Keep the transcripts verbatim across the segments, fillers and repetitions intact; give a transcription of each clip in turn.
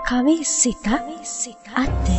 කවි සිත අත්තේ.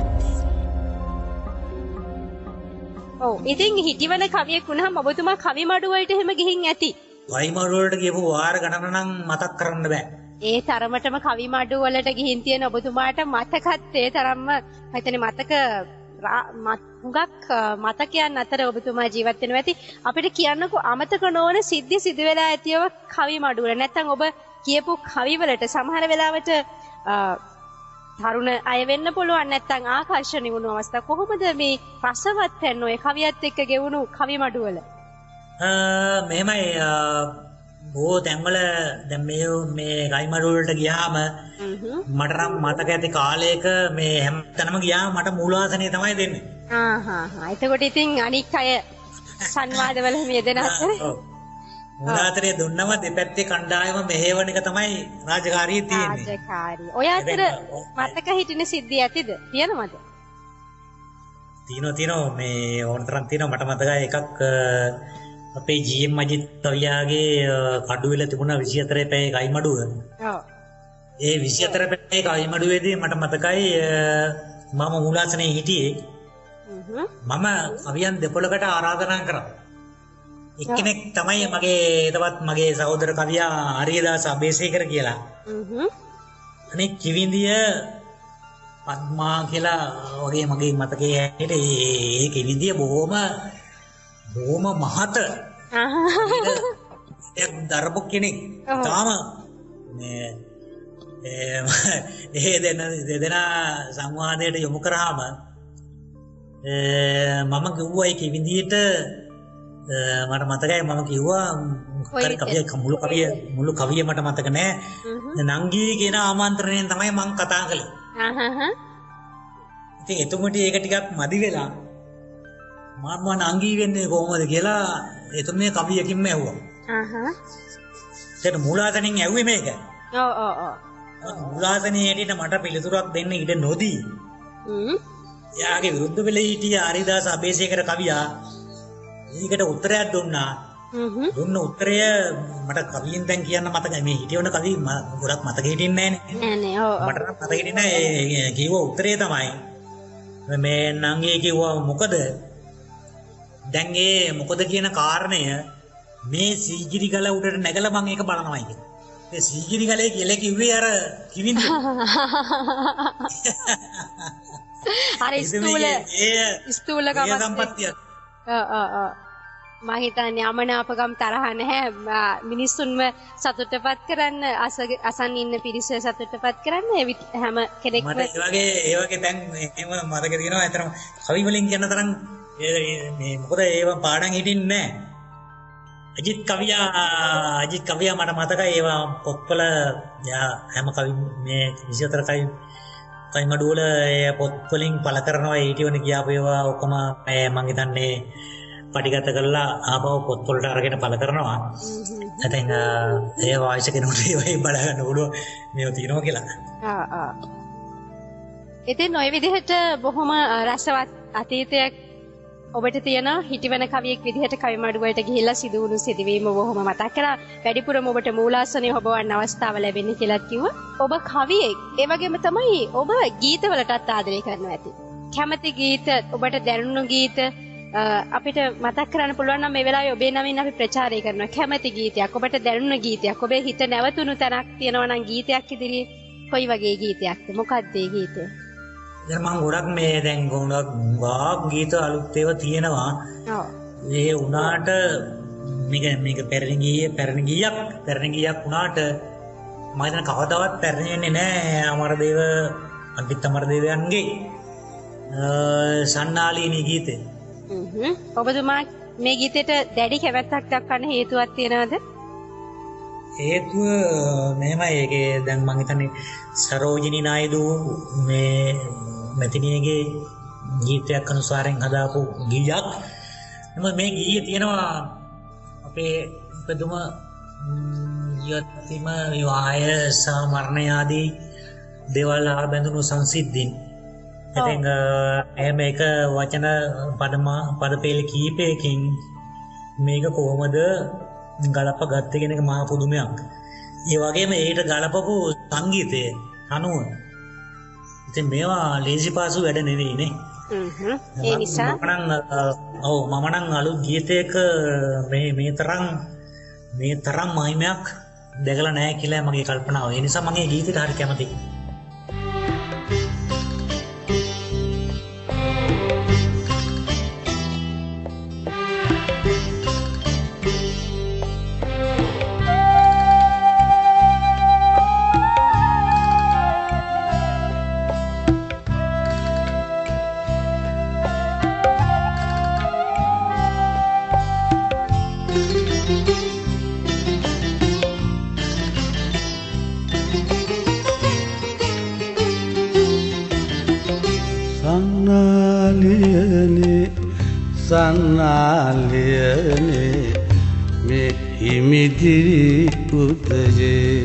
ඔව් ඉතින් හිටිවන කවියෙක් වුණාම ඔබතුමා කවි මඩු වලට එහෙම ගිහින් ඇති. කවි මඩු වලට ගියපු වාර ගණන නම් මතක් කරන්න බෑ. ඒ තරමටම කවි මඩු වලට ගිහින් තියෙන ඔබතුමාට මතකත් ඒ තරම්ම හිතන්නේ මතක හුඟක් මතකයන් අතර ඔබතුමා ජීවත් වෙනවා ඇති. අපිට කියන්නකෝ අමතක නොවන සිද්ධි සිදු වෙලා ඇතිව කවි මඩු වල. නැත්තම් ඔබ කියපු කවි වලට සමහර වෙලාවට තරුණ අය වෙන්න පුළුවන් නැත්තම් ආකර්ෂණීය වුණු අවස්ථා කොහොමද මේ රසවත් වෙන්න ඔය කවියත් එක්ක ගෙවුණු කවි මඩු වල? මෙහෙමයි බොහෝ තැන්වල දැන් මේ මේ කවි මඩු වලට ගියාම මට නම් මතක ඇති කාලයක මේ හැමතැනම ගියාම මට මූලාසනය තමයි දෙන්නේ. ආ හා හා. එතකොට ඉතින් අනික් අය සංවාදවල යෙදෙන අතර මුලාතරේ දුන්නම දෙපැත්තේ කණ්ඩායම මෙහෙවන එක තමයි රාජකාරිය තියෙන්නේ. රාජකාරිය. ඔය අතර මතක හිටින සිද්ධි ඇතිද? තියෙනවද? තියෙනවා තියෙනවා මේ ඕනතරම් තියෙනවා මට මතකයි එකක් අපේ ජී.එම්. අජිත් කවියාගේ කඩුවෙල තිබුණා විසිහතර පැයේ කවි මඩුව. ඔව්. ඒ විසිහතර පැයේ කවි මඩුවේදී මට මතකයි මම මුලාසනේ හිටියේ. මම කවියන් දෙපොළකට ආරාධනා කරා. එක්කෙනෙක් තමයි මගේ තවත් මගේ සහෝදර කවියා ආරියදාස අබේසේකර කියලා. අනේ කිවිඳිය පද්මා කියලා වගේ මගේ මතකයේ හැටියට ඒ කිවිඳිය බොහොම බොහොම මහත ඒක දරපු කෙනෙක්. තාම මේ ඒ දෙන දෙදෙනා සංවාදයට යොමු කරාම මම කිව්වා ඒ කිවිඳියට මට මතකයි මම කිව්වා කවිය මුළු කවිය මුළු කවිය මට මතක නෑ නංගී කියන ආමන්ත්‍රණයෙන් තමයි මම කතා කළේ. හහහ. ඉතින් එතුමට ඒක ටිකක් මදි වෙලා මම නංගී වෙන්නේ කොහොමද කියලා එතුමිය කවියකින්ම ඇහුවා. හහ. ඒක මූලාසනින් ඇහුවේ මේක. ඔව් ඔව් ඔව්. මූලාසනේ හැටියට මට පිළිතුරක් දෙන්න ඉඩ නොදී. හ්ම්. එයාගේ විරුද්ධ වෙලා හිටිය ආරිදාස අබේසේකර කවියා ඒකට උත්තරයක් දුන්නා. දුන්න උත්තරය මට කවියෙන් දැන් කියන්න මතකයි. මේ හිටියවන කවි ගොඩක් මතක හිටින්නේ නෑනේ. නෑ නෑ. ඔව්. මට නම් මතක හිටින්නේ නෑ. කිව්ව උත්තරය තමයි මේ නංගී කිව්වා මොකද දැන් ඒ මොකද කියන කාරණය මේ සීගිරි ගල උඩට නැගලා මම ඒක බලනවායි කියලා. ඒ සීගිරි ගලේ කියලා කිව්වේ අර කිවිඳ. අර ස්තූල ස්තූල සම්පත්තිය. ඔව් ඔව් ඔව්. මම හිතන්නේ අමනාපකම් තරහ නැහැ මිනිස්සුන්ව සතුටටපත් කරන්න අසන් ඉන්න පිරිස සතුටටපත් කරන්න හැම කෙනෙක්ම මට ඒ වගේ ඒ වගේ දැන් එහෙම මතක තියෙනවා. අතරම කවි වලින් කියන තරම් මේ මොකද ඒව පාඩම් හිටින්නේ නැහැ. අජිත් කවියා අජිත් කවියා මට මතකයි ඒවා පොත්වල හැම කවි මේ විසිහතර කවි කවි මඩුවල ඒ පොත් වලින් පළ කරනවා ඊටිවන කියාපු ඒවා ඔක්කොම මම හිතන්නේ පටිගත කරලා ආපහු පොත් වලට අරගෙන පළ කරනවා. ඉතින් ඒ වායිස කෙනෙකුට ඒවයි බල ගන්න පුළුවන් මේව තියෙනවා කියලා. ආ ආ. ඉතින් ওই විදිහට බොහොම රසවත් අතීතයක් ඔබට තියෙන හිටිවන කවියෙක් විදිහට කවි මඩුවලට ගිහිල්ලා සිදු වුණු සිදුවීම බොහොම මතක් කරා. වැඩිපුරම ඔබට මූලාසනයේ හොබවන්න අවස්ථාව ලැබෙන්නේ කියලා කිව්වා. ඔබ කවියෙක්. ඒ වගේම තමයි ඔබ ගීතවලටත් ආදරය කරනවා ඇති. කැමති ගීත ඔබට දැනුණු ගීත අපිට මතක් කරන්න පුළුවන් නම් මේ වෙලාවේ ඔබේ නමින් අපි ප්‍රචාරය කරනවා. කැමති ගීතයක් ඔබට දැනුණු ගීතයක් ඔබේ හිත නැවතුණු තැනක් තියෙනවා නම් ගීතයක් ඉදිරියේ කොයි වගේ ගීතයක්ද? මොකක්ද ඒ ගීතය? දැන් මම ගොඩක් මේ දැන් ගොඩක් ගාක් ගීත අලුත් ඒවා තියෙනවා. ඔව්. ඒ උනාට මේක මේක පැරණි ගීයේ පැරණි ගීයක් පැරණි ගීයක් උනාට මම හිතන කවදාවත් පැරණි වෙන්නේ නැහැ අමරදේව අග්ගිත් අමරදේවයන්ගේ සන්නාලීනී ගීතය. හ්ම්. ඔබතුමා මේ ගීතයට දැඩි කැමැත්තක් දක්වන්න හේතුවක් තියෙනවද? හේතුව මෙහෙමයි ඒකේ දැන් මම හිතන්නේ සරෝජිනී නායිදු මේ මෙතනියගේ ගීතයක් අනුසාරයෙන් හදාපු ගීයක්. නමුත් මේ ගීයේ තියෙනවා අපේ ඉපදුම යතිම විවාහය සහ මරණය ආදී දේවල් ආබැඳුණු සංසිද්ධීන්. ඉතින් එහෙම එක වචන පදම පදපේල කීපයකින් මේක කොහොමද ගලප ගත්තේ කියන එක මහා පුදුමයක්. ඒ වගේම ඒකට ගලපපු සංගීතය අනුව ඉතින් මේවා ලේසි පාසු වැඩ නෙවෙයි නේ. හ්ම්. ඒ නිසා මම ඔව් මම නම් අලුත් ගීතයක මේ මේ තරම් මේ තරම් මහිමයක් දැකලා නැහැ කියලා මගේ කල්පනාව. ඒ නිසා මම මේ ගීතෙට හරි කැමතියි. සන්නාලියනේ මේ හිමිදිරි පුතජේ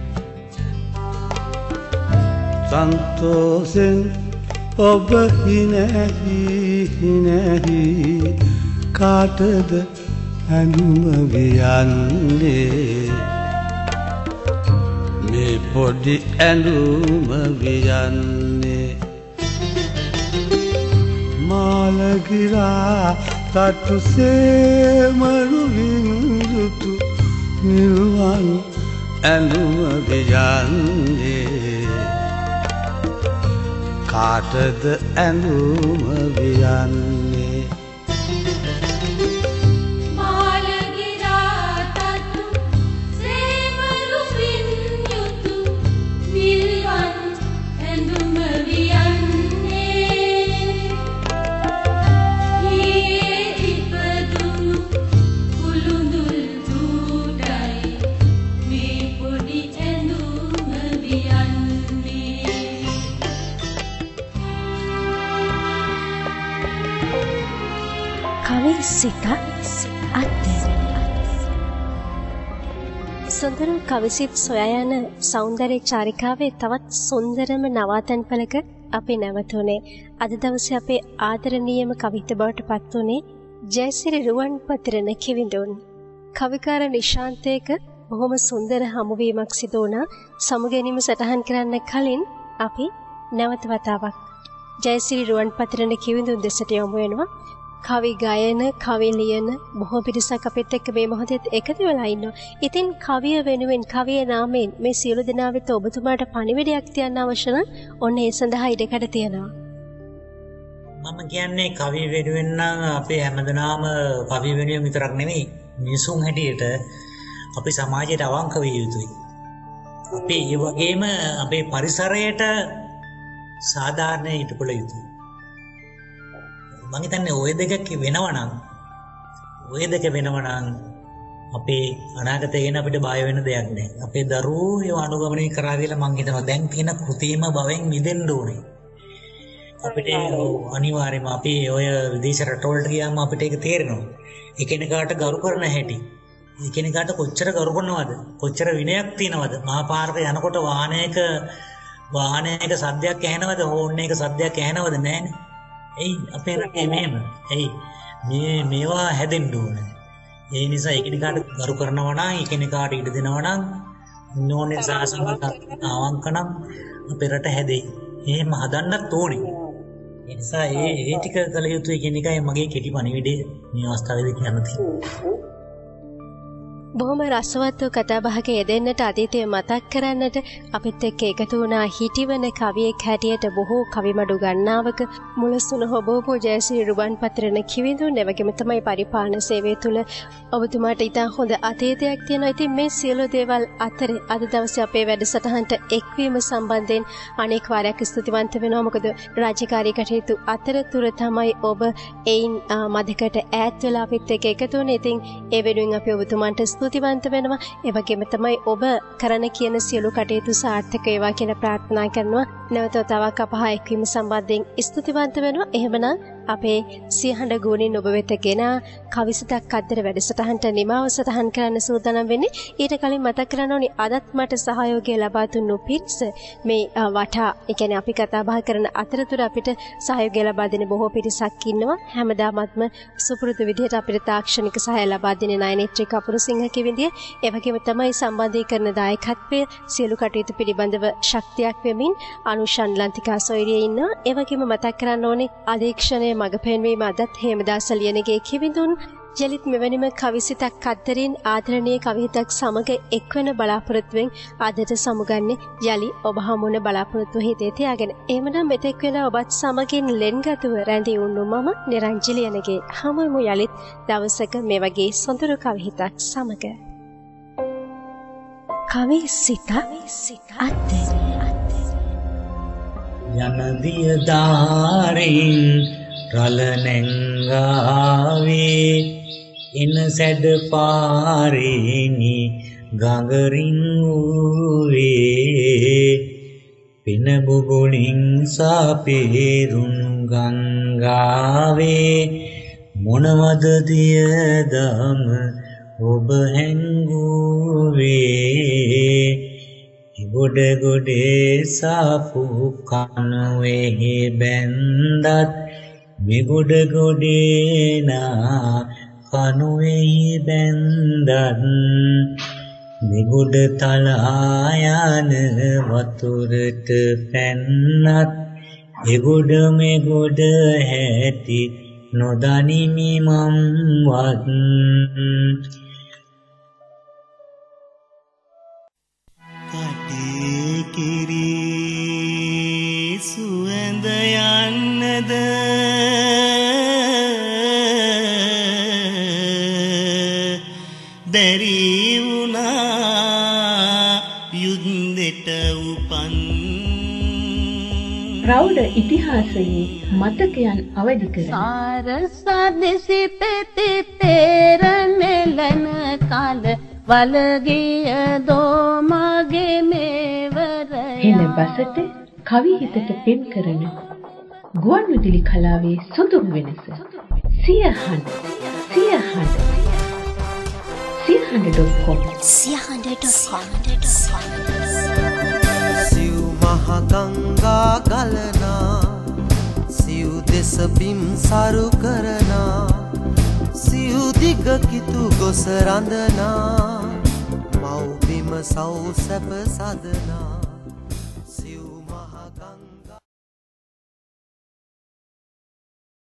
සන්තෝෂෙන් ඔබ හිනැහි හිනැහි කාටද ඇඳුම වියන්නේ මේ පොඩි ඇඳුම වියන්නේ මාලගිරා තටුසේ මරුවින්දුතු නිර්වන් ඇඳුම වියන්නේ කාටද ඇඳුම වියන්නේ සිත අතේ සුන්දර කවිසිත සොයා යන සෞන්දර්ය චාරිකාවේ තවත් සුන්දරම නවාතැන්පලක අපි නැවතුනේ. අද දවසේ අපේ ආදරණීයම කවිත බවට පත් වුණේ ජයසිරි රුවන්පතිරණ කිවිඳුන්. කවිකාර නිශාන්තේක බොහොම සුන්දර හමුවීමක් සිදු වුණා. සමුගැනීම සටහන් කරන්න කලින් අපි නැවත වතාවක් ජයසිරි රුවන්පතිරණ කිවිඳුන් දෙසට යොමු වෙනවා. කවි ගායන, කවි ලියන බොහෝ පිරිසක් අපිත් එක්ක මේ මොහොතේ එකතු වෙලා ඉන්නවා. ඉතින් කවිය වෙනුවෙන්, කවියේ නාමයෙන් මේ සියලු දෙනා වෙත ඔබතුමාට පණිවිඩයක් තියන්න අවශ්‍ය නම් ඔන්න ඒ සඳහා ඉඩකඩ තියෙනවා. මම කියන්නේ කවිය වෙනුවෙන් නම් අපේ හැමදෙනාම කවිය වෙනුවෙන් විතරක් නෙමෙයි, මිනිසුන් හැටියට අපි සමාජයට අවංක විය යුතුයි. අපි ඒ වගේම අපේ පරිසරයට සාධාරණ ඉටුකළ යුතුයි. මම හිතන්නේ ওই දෙක වෙනවා නම් ওই දෙක වෙනවා නම් අපේ අනාගතේ ගැන අපිට බය වෙන දෙයක් නැහැ. අපේ දරුවෝ ඒව අනුගමනය කරා කියලා මම හිතනවා. දැන් තියෙන කෘතිම භවෙන් මිදෙන්න ඕනේ. අපිට අනිවාර්යයෙන්ම අපි ඔය විදේශ රටවලට ගියාම අපිට ඒක තේරෙනවා. එකිනෙකාට ගරු කරන හැටි. එකිනෙකාට කොච්චර ගරු කරනවද? කොච්චර විනයක් තියනවද? මහා පාරක යනකොට වාහනයක වාහනයක සද්දයක් ඇහෙනවද? හෝන් එක සද්දයක් ඇහෙනවද? නැහැනේ. එයි අපේ රටේ මෙහෙම. එයි මේ මේවා හැදෙන්න ඕනේ. ඒ නිසා එකිනෙකාට ගරු කරනවා නම්, එකිනෙකාට ඉඩ දෙනවා නම්, නෝනේ සාසනික අවංකනම් අපේ රට හැදෙයි. එහෙම හදන්නත් ඕනේ. ඒ නිසා ඒ ඒ ටික කළ යුතුයි කියන එකයි මගේ කෙටි පණිවිඩය මේ අවස්ථාවේදී කියන්න තියෙන්නේ. බොහොම රසවත් වූ කතා බහක යෙදෙන්නට, අතීතය මතක් කරන්නට අපිත් එක්ක එකතු වුණා හිටිවන කවියෙක් හැටියට බොහෝ කවිමඩු ගණනාවක මුලසුන හොබවපු ජයසිරි රුවන්පතිරණ කිවිඳුන්. එවැගේම තමයි පරිපාලන සේවය තුළ ඔබතුමාට ඉතා හොඳ අතීතයක් තියෙනවා. ඉතින් මේ සියලු දේවල් අතර අද දවසේ අපේ වැඩසටහනට එක්වීම සම්බන්ධයෙන් අනෙක් වාරයක් ස්තුතිවන්ත වෙනවා. මොකද රාජකාරී කටයුතු අතරතුර තමයි ඔබ එයින් මදකට ඈත් වෙලා අපිත් එක්ක එකතු වුණේ. ඉතින් ඒ වෙනුවෙන් අපි ඔබතුමාට ස්තුතිවන්ත වෙනවා. ඒ වගේම තමයි ඔබ කරන කියන සියලු කටයුතු සාර්ථක වේවා කියලා ප්‍රාර්ථනා කරනවා. නැවත තවක් අපහා එක්වීම සම්බන්ධයෙන් ස්තුතිවන්ත වෙනවා. එහෙමනම් අපේ සියහඬ ගුණින් ඔබ වෙතගෙන කවිසතක් අද්දර වැඩසටහනට නිමාව සටහන් කරන්න සූදානම් වෙන්නේ. ඊට කලින් මතක් කරන්න ඕනි අදත් මට සහයෝගය ලබා දුන්නු පිරිස මේ වටා, ඒ කියන්නේ අපි කතා බහ කරන අතරතුර අපිට සහයෝගය ලබා දෙන බොහෝ පිරිසක් ඉන්නවා. හැමදාමත්ම සුපුරුදු විදිහට අපිට තාක්ෂණික සහාය ලබා දෙන නයනේත්‍රි කපුරුසිංහ කිවිඳිය. ඒ වගේම තමයි සම්බන්ධීකරණ දායකත්වය සියලු කටයුතු පිළිබඳව ශක්තියක් වෙමින් අනුෂන් ලන්තිකා සොයිරිය ඉන්නවා. ඒ වගේම මතක් කරන්න ඕනේ අධීක්ෂණයේ මඟ පෙන්වීම අදත් හේමදාස ලියනගේ කිවිඳුන් යලිත් මෙවැනිම කවිසිතක් අත්තරින් ආදරණීය කවිහිතක් සමග එක්වන බලාපොරොත්තුවෙන් අදට සමුගන්නේ යලි ඔබ හමුවන බලාපොරොත්තුව හිතේ තියාගෙන. එහෙමනම් මෙතෙක් වෙලා ඔබත් සමගින් ලෙන්ගතුව රැඳී උන්නු මම නිරංජි ලියනගේ හමුවෙමු යලිත් දවසක මේ වගේ සොඳුරු කවිහිතක් සමග. කවිසිතක් අත්තරින් යනදිය ධාරින් රළ නැංගාවේ එන සැඩ පාරේනි ගඟරින් වූවේ පින බුබුලින් සාපේරුණු ගංගාවේ මොනවද දියදම ඔබ හැංගුවේ ගොඩ ගොඩේ සාපු කනුවේ බැන්දත් මෙගොඩ ගොඩේ නා කනුවේ බැන්දත් මෙගොඩ තලා යන වතුරට පැන්නත් එගොඩ මෙගොඩ හැටි නොදනිමි මම්වත් කිරි සුවඳ යන්නද බැරි වුණා යුද්ධෙට උපන් ප්‍රෞಢ ඉතිහාසයේ මතකයන් අවදි කරන සාරසදෙසි පෙති පෙර නෙලන කාල වලගිය දෝ මගේ මේවරය එන බසට කවි හිතට පෙම් කරන ගුවන් විදුලි කලාවේ සුදුම් වෙනස සියහඬ සියහඬ සියහඬ ඩොට් කොම් සියහඬ ඩොට් කොම් සිව් මහ ගංගා ගලනා සිව් දෙස බිම් සරු කරනා සිව් දිග කිතු ගොස රඳනා මව් බිම සව් සැප සදනා